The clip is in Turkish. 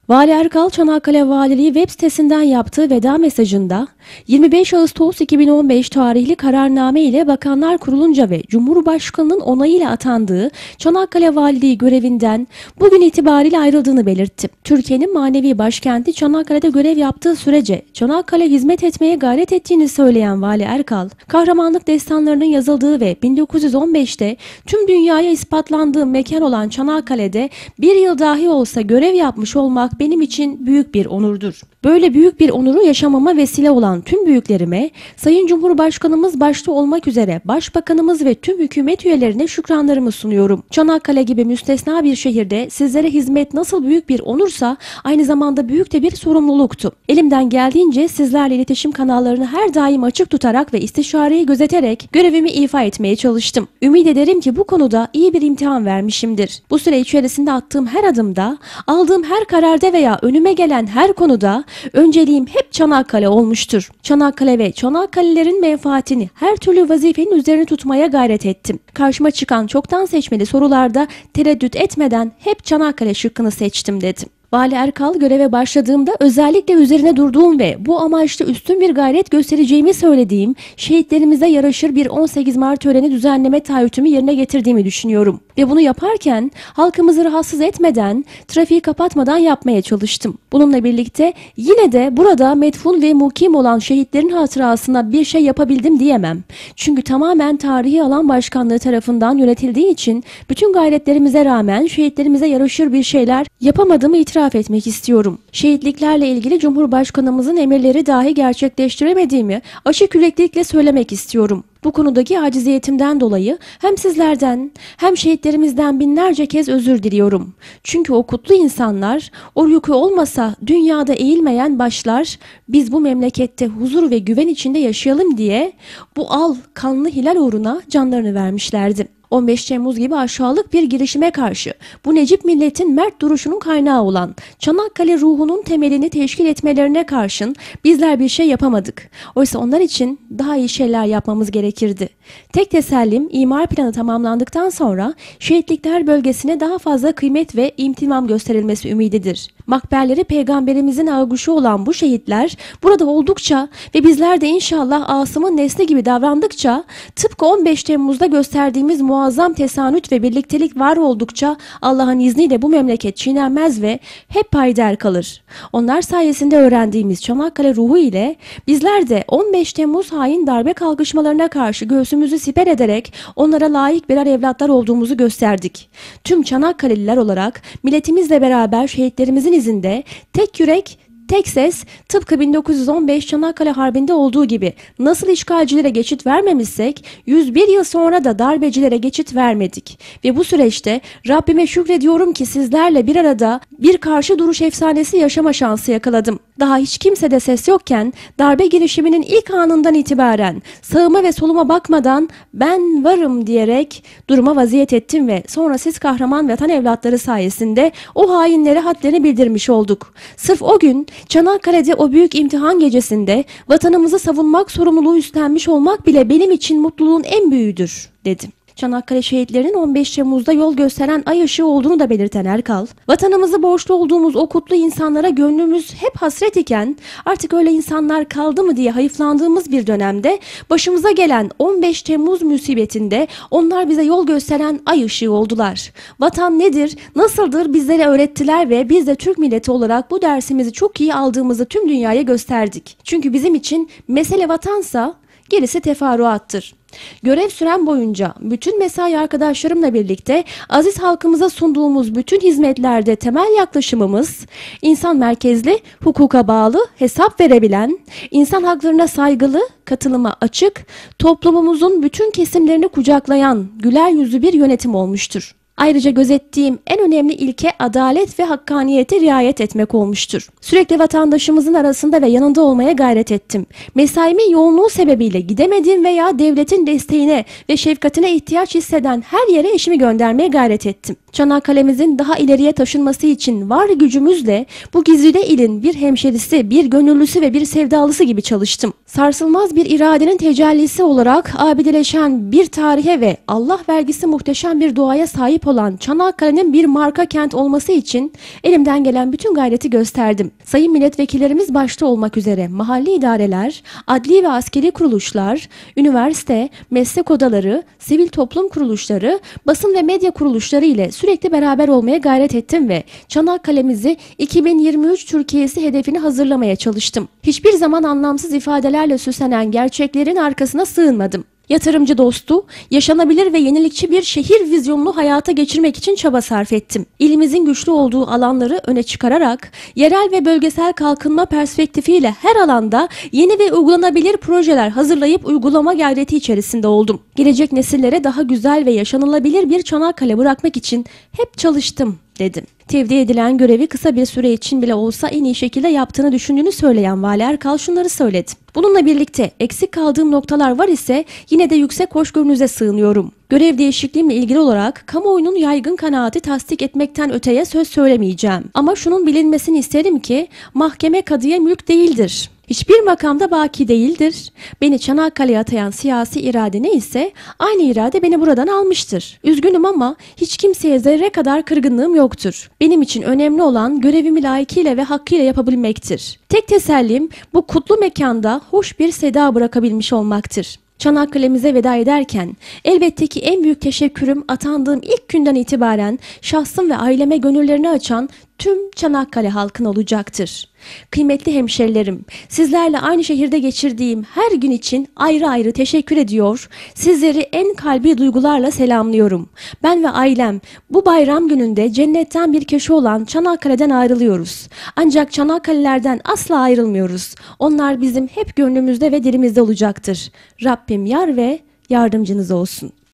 Vali Erkal, Çanakkale Valiliği web sitesinden yaptığı veda mesajında 25 Ağustos 2015 tarihli kararname ile Bakanlar Kurulunca ve Cumhurbaşkanı'nın onayıyla atandığı Çanakkale Valiliği görevinden bugün itibariyle ayrıldığını belirtti. Türkiye'nin manevi başkenti Çanakkale'de görev yaptığı sürece Çanakkale hizmet etmeye gayret ettiğini söyleyen Vali Erkal, kahramanlık destanlarının yazıldığı ve 1915'te tüm dünyaya ispatlandığı mekan olan Çanakkale'de bir yıl dahi olsa görev yapmış olmak benim için büyük bir onurdur. Böyle büyük bir onuru yaşamama vesile olan tüm büyüklerime, Sayın Cumhurbaşkanımız başta olmak üzere Başbakanımız ve tüm hükümet üyelerine şükranlarımı sunuyorum. Çanakkale gibi müstesna bir şehirde sizlere hizmet nasıl büyük bir onursa aynı zamanda büyük de bir sorumluluktu. Elimden geldiğince sizlerle iletişim kanallarını her daim açık tutarak ve istişareyi gözeterek görevimi ifa etmeye çalıştım. Ümit ederim ki bu konuda iyi bir imtihan vermişimdir. Bu süre içerisinde attığım her adımda, aldığım her kararda veya önüme gelen her konuda önceliğim hep Çanakkale olmuştur. Çanakkale ve Çanakkalilerin menfaatini her türlü vazifenin üzerine tutmaya gayret ettim. Karşıma çıkan çoktan seçmeli sorularda tereddüt etmeden hep Çanakkale şıkkını seçtim dedim. Vali Erkal, göreve başladığımda özellikle üzerine durduğum ve bu amaçta üstün bir gayret göstereceğimi söylediğim şehitlerimize yaraşır bir 18 Mart töreni düzenleme taahhütümü yerine getirdiğimi düşünüyorum. Ve bunu yaparken halkımızı rahatsız etmeden, trafiği kapatmadan yapmaya çalıştım. Bununla birlikte yine de burada metfun ve mukim olan şehitlerin hatırasına bir şey yapabildim diyemem. Çünkü tamamen tarihi alan başkanlığı tarafından yönetildiği için bütün gayretlerimize rağmen şehitlerimize yaraşır bir şeyler yapamadığımı itiraf etmek istiyorum. Şehitliklerle ilgili Cumhurbaşkanımızın emirleri dahi gerçekleştiremediğimi açık yüreklilikle söylemek istiyorum. Bu konudaki aciziyetimden dolayı hem sizlerden hem şehitlerimizden binlerce kez özür diliyorum. Çünkü o kutlu insanlar, o yükü olmasa dünyada eğilmeyen başlar, biz bu memlekette huzur ve güven içinde yaşayalım diye bu al kanlı hilal uğruna canlarını vermişlerdi. 15 Temmuz gibi aşağılık bir girişime karşı bu Necip milletin mert duruşunun kaynağı olan Çanakkale ruhunun temelini teşkil etmelerine karşın bizler bir şey yapamadık. Oysa onlar için daha iyi şeyler yapmamız gerekirdi. Tek tesellim imar planı tamamlandıktan sonra şehitlikler bölgesine daha fazla kıymet ve imtimam gösterilmesi ümididir. Makberleri peygamberimizin ağuşu olan bu şehitler burada oldukça ve bizler de inşallah Asım'ın nesli gibi davrandıkça tıpkı 15 Temmuz'da gösterdiğimiz muazzam tesanüt ve birliktelik var oldukça Allah'ın izniyle bu memleket çiğnenmez ve hep payidar kalır. Onlar sayesinde öğrendiğimiz Çanakkale ruhu ile bizler de 15 Temmuz hain darbe kalkışmalarına karşı göğsümüzü siper ederek onlara layık birer evlatlar olduğumuzu gösterdik. Tüm Çanakkale'liler olarak milletimizle beraber şehitlerimizin izinde tek yürek, tek ses, tıpkı 1915 Çanakkale Harbi'nde olduğu gibi nasıl işgalcilere geçit vermemişsek 101 yıl sonra da darbecilere geçit vermedik. Ve bu süreçte Rabbime şükrediyorum ki sizlerle bir arada bir karşı duruş efsanesi yaşama şansı yakaladım. Daha hiç kimsede ses yokken darbe girişiminin ilk anından itibaren sağıma ve soluma bakmadan ben varım diyerek duruma vaziyet ettim ve sonra siz kahraman vatan evlatları sayesinde o hainlere hadlerini bildirmiş olduk. Sırf o gün Çanakkale'de o büyük imtihan gecesinde vatanımızı savunmak sorumluluğu üstlenmiş olmak bile benim için mutluluğun en büyüğüdür dedim. Çanakkale şehitlerinin 15 Temmuz'da yol gösteren ay ışığı olduğunu da belirten Erkal, vatanımızı borçlu olduğumuz o kutlu insanlara gönlümüz hep hasret iken artık öyle insanlar kaldı mı diye hayıflandığımız bir dönemde başımıza gelen 15 Temmuz musibetinde onlar bize yol gösteren ay ışığı oldular. Vatan nedir, nasıldır bizlere öğrettiler ve biz de Türk milleti olarak bu dersimizi çok iyi aldığımızı tüm dünyaya gösterdik. Çünkü bizim için mesele vatansa gerisi teferruattır. Görev süren boyunca bütün mesai arkadaşlarımla birlikte aziz halkımıza sunduğumuz bütün hizmetlerde temel yaklaşımımız insan merkezli, hukuka bağlı, hesap verebilen, insan haklarına saygılı, katılıma açık, toplumumuzun bütün kesimlerini kucaklayan güler yüzlü bir yönetim olmuştur. Ayrıca gözettiğim en önemli ilke adalet ve hakkaniyete riayet etmek olmuştur. Sürekli vatandaşımızın arasında ve yanında olmaya gayret ettim. Mesaimin yoğunluğu sebebiyle gidemedim veya devletin desteğine ve şefkatine ihtiyaç hisseden her yere eşimi göndermeye gayret ettim. Çanakkale'mizin daha ileriye taşınması için var gücümüzle bu güzide ilin bir hemşerisi, bir gönüllüsü ve bir sevdalısı gibi çalıştım. Sarsılmaz bir iradenin tecellisi olarak abideleşen bir tarihe ve Allah vergisi muhteşem bir doğaya sahip olan Çanakkale'nin bir marka kent olması için elimden gelen bütün gayreti gösterdim. Sayın milletvekillerimiz başta olmak üzere mahalli idareler, adli ve askeri kuruluşlar, üniversite, meslek odaları, sivil toplum kuruluşları, basın ve medya kuruluşları ile sürekli beraber olmaya gayret ettim ve Çanakkale'mizi 2023 Türkiye'si hedefini hazırlamaya çalıştım. Hiçbir zaman anlamsız ifadelerle süslenen gerçeklerin arkasına sığınmadım. Yatırımcı dostu, yaşanabilir ve yenilikçi bir şehir vizyonunu hayata geçirmek için çaba sarf ettim. İlimizin güçlü olduğu alanları öne çıkararak, yerel ve bölgesel kalkınma perspektifiyle her alanda yeni ve uygulanabilir projeler hazırlayıp uygulama gayreti içerisinde oldum. Gelecek nesillere daha güzel ve yaşanılabilir bir Çanakkale bırakmak için hep çalıştım, dedim. Tevdi edilen görevi kısa bir süre için bile olsa en iyi şekilde yaptığını düşündüğünü söyleyen Vali Erkal şunları söyledi. Bununla birlikte eksik kaldığım noktalar var ise yine de yüksek hoşgörünüze sığınıyorum. Görev değişikliğimle ilgili olarak kamuoyunun yaygın kanaati tasdik etmekten öteye söz söylemeyeceğim. Ama şunun bilinmesini isterim ki mahkeme kadıya mülk değildir. Hiçbir makamda baki değildir. Beni Çanakkale'ye atayan siyasi irade ne ise aynı irade beni buradan almıştır. Üzgünüm ama hiç kimseye zerre kadar kırgınlığım yoktur. Benim için önemli olan görevimi layıkıyla ve hakkıyla yapabilmektir. Tek tesellim bu kutlu mekanda hoş bir seda bırakabilmiş olmaktır. Çanakkale'mize veda ederken elbette ki en büyük teşekkürüm atandığım ilk günden itibaren şahsım ve aileme gönüllerini açan tüm Çanakkale halkına olacaktır. Kıymetli hemşerilerim, sizlerle aynı şehirde geçirdiğim her gün için ayrı ayrı teşekkür ediyor, sizleri en kalbi duygularla selamlıyorum. Ben ve ailem bu bayram gününde cennetten bir köşe olan Çanakkale'den ayrılıyoruz. Ancak Çanakkale'lerden asla ayrılmıyoruz. Onlar bizim hep gönlümüzde ve dilimizde olacaktır. Rabbim yar ve yardımcınız olsun.